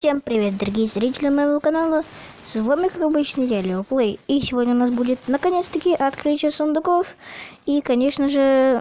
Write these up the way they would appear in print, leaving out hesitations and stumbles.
Всем привет, дорогие зрители моего канала, с вами как обычно я, Леоплей, и сегодня у нас будет наконец-таки открытие сундуков, и конечно же,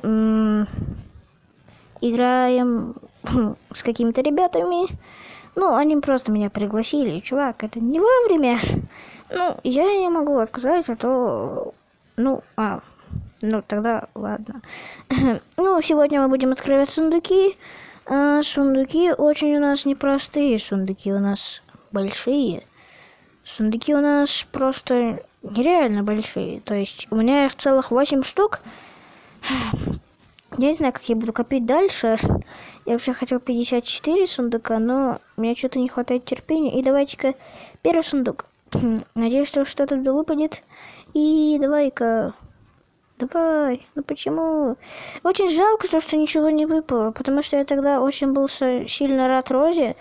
играем с какими-то ребятами, ну, они просто меня пригласили, чувак, это не вовремя, ну, я не могу отказать, а то, ну, тогда ладно. Ну, сегодня мы будем открывать сундуки. Сундуки очень у нас непростые, сундуки у нас большие. Сундуки у нас просто нереально большие. То есть у меня их целых 8 штук. Я не знаю, как я буду копить дальше. Я вообще хотел 54 сундука, но мне что-то не хватает терпения. И давайте-ка первый сундук. Надеюсь, что что-то выпадет. И давай-ка... Давай, ну почему? Очень жалко то, что ничего не выпало, потому что я тогда очень был сильно рад Розе.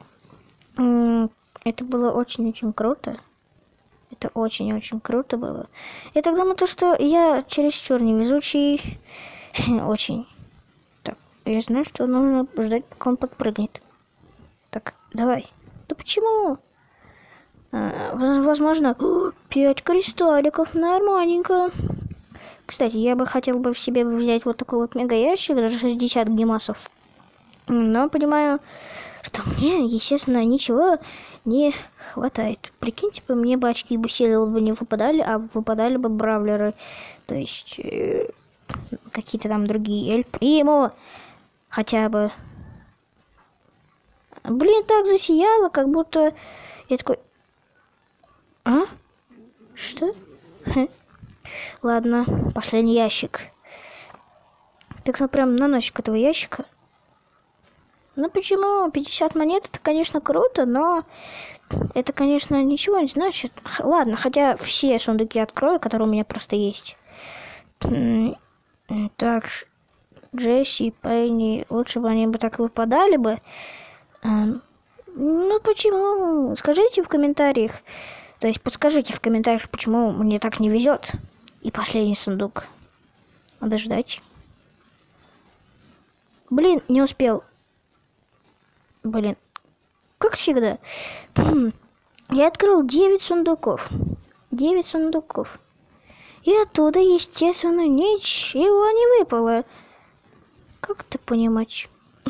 Это было очень-очень круто. Это очень-очень круто было. Я так думаю, то, что я чересчур невезучий. Очень. Так, я знаю, что нужно ждать, пока он подпрыгнет. Так, давай. Да почему? Возможно, 5 кристалликов, нормальненько. Кстати, я бы хотел бы в себе взять вот такой вот мега ящик, даже 60 гемасов. Но понимаю, что мне, естественно, ничего не хватает. Прикиньте, бы мне бы очки бы силы бы не выпадали, а выпадали бы бравлеры. То есть какие-то там другие. Эль Примо хотя бы. Блин, так засияло, как будто я такой... А? Что? Ладно, последний ящик. Тыкну прям на носик этого ящика. Ну почему? 50 монет это, конечно, круто, но это, конечно, ничего не значит. Ладно, хотя все сундуки открою, которые у меня просто есть. Так, Джесси, Пенни, лучше бы они бы так выпадали бы. Ну почему? Скажите в комментариях. То есть подскажите в комментариях, почему мне так не везет. И последний сундук. Надо ждать. Блин, не успел. Блин, как всегда. Я открыл 9 сундуков. 9 сундуков. И оттуда, естественно, ничего не выпало. Как это понимать?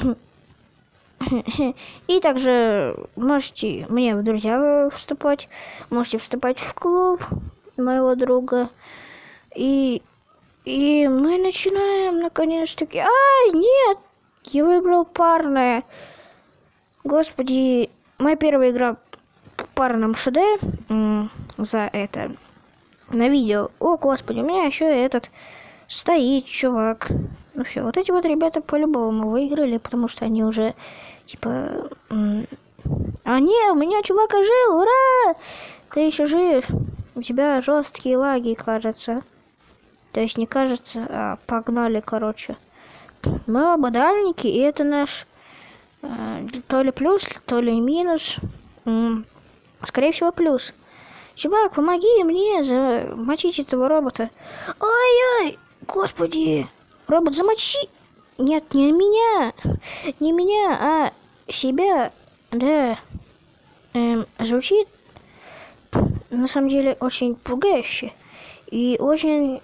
И также можете мне в друзья вступать. Можете вступать в клуб моего друга. И мы начинаем, наконец-таки. Ай, нет! Я выбрал парное. Господи, моя первая игра в парном ШД за это на видео. О, господи, у меня еще этот стоит чувак. Ну все, вот эти вот ребята по-любому выиграли, потому что они уже типа... А не, у меня чувак ожил, ура! Ты еще жив. У тебя жесткие лаги, кажется. То есть не кажется, а погнали, короче. Мы оба дальники, и это наш то ли плюс, то ли минус. Скорее всего, плюс. Чувак, помоги мне замочить этого робота. Ой-ой, господи. Робот, замочи. Нет, не меня. Не меня, а себя. Да. Звучит на самом деле очень пугающе. И очень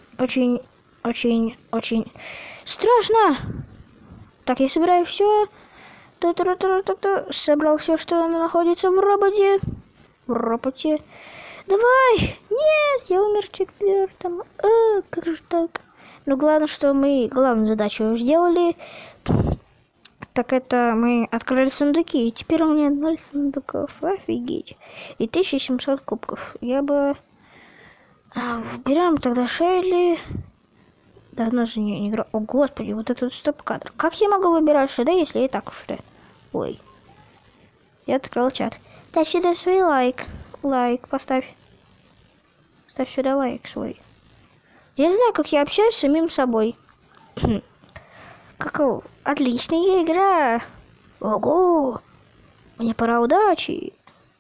страшно. Так, я собираю все. Собрал все, что находится в роботе. Давай! Нет, я умер четвертым. Как же так? Ну, главное, что мы главную задачу сделали. Так это мы открыли сундуки. И теперь у меня 0 сундуков. Офигеть. И 1700 кубков. Я бы... Выбираем тогда Шелли. Давно же не играл. О, господи, вот этот стоп-кадр. Как я могу выбирать ШД, если и так уж ШД? Ой. Я открыл чат. Дай сюда свой лайк. Лайк поставь. Ставь сюда лайк свой. Я не знаю, как я общаюсь с самим собой. Какого? Отличная игра. Ого. Мне пора удачи.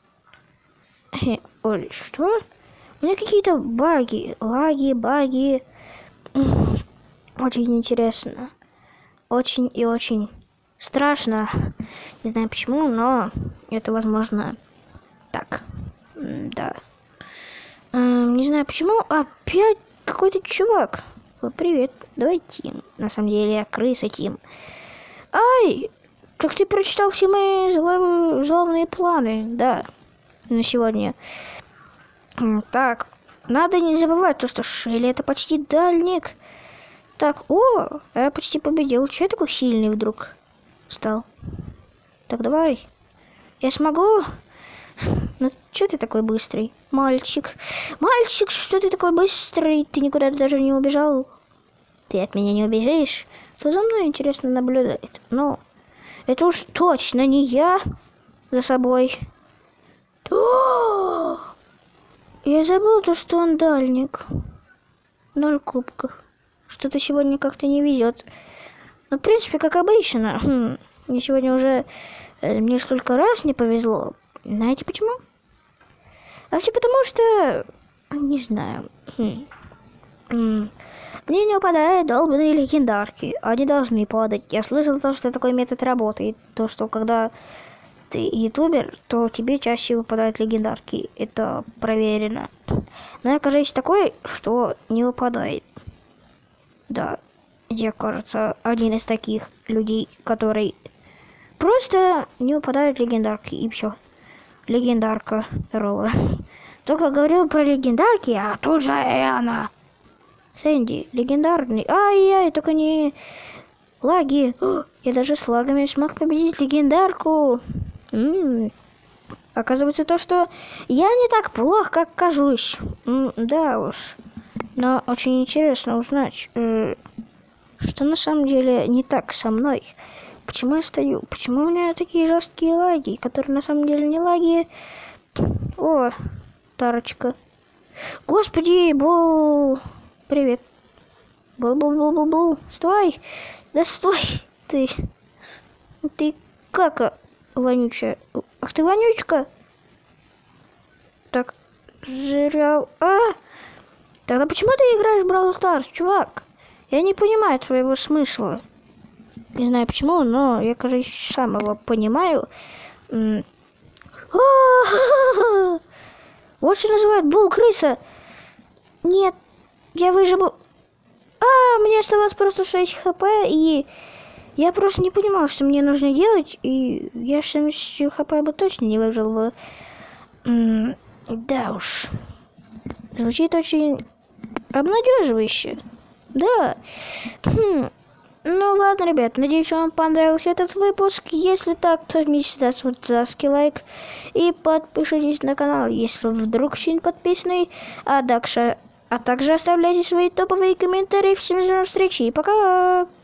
Ой, что? У меня какие-то баги. Баги. Очень интересно. Очень и очень страшно. Не знаю почему, но это возможно так. Да. Не знаю почему. Опять какой-то чувак. Привет. Давай, Тим. На самом деле я крыса, Тим. Ай! Так ты прочитал все мои злобные планы, да, на сегодня. Так, надо не забывать то, что Шелли это почти дальник. Так, я почти победил. Че я такой сильный вдруг стал? Так, давай. Я смогу? Ну, че ты такой быстрый? Мальчик. Мальчик, что ты такой быстрый? Ты никуда даже не убежал? Ты от меня не убежишь? Кто за мной, интересно, наблюдает? Ну, это уж точно не я за собой. Я забыл то, что он дальник. 0 кубков. Что-то сегодня как-то не везет. Ну, в принципе, как обычно. Мне сегодня уже несколько раз не повезло. Знаете почему? А все потому, что... Не знаю. Мне не упадают долбаные легендарки. Они должны падать. Я слышал то, что такой метод работает. То, что когда ты ютубер, то тебе чаще выпадают легендарки. Это проверено. Но я, кажется, такой, что не выпадает. Да. Я, кажется, один из таких людей, который просто не выпадают легендарки. И все. Легендарка. Здорово. Только говорил про легендарки, а тут же она. Сэнди, легендарный. Ай-яй, только не лаги. Я даже с лагами смог победить легендарку. Оказывается, то, что я не так плох, как кажусь. Да уж. Но очень интересно узнать, что на самом деле не так со мной. Почему я стою? Почему у меня такие жесткие лаги, которые на самом деле не лаги? О, Тарочка. Господи, Привет. Бул-бул-бул-бул-бул. Стой! Да стой! Ты кака вонючая. Ах ты вонючка! Так, зря... Тогда почему ты играешь в Brawl Stars, чувак? Я не понимаю твоего смысла. Не знаю почему, но я, кажется, сам его понимаю. Вот что называют Бул-крыса. Нет, я выживу. Мне оставалось просто 6 хп, и я просто не понимал, что мне нужно делать, и я 70 хп бы точно не выжил бы. Да уж. Звучит очень обнадеживающе. Да. Ну ладно, ребят, надеюсь, вам понравился этот выпуск. Если так, то жмите сюда свой лайк и подпишитесь на канал, если вдруг еще не подписаны. А также оставляйте свои топовые комментарии. Всем до встречи и пока!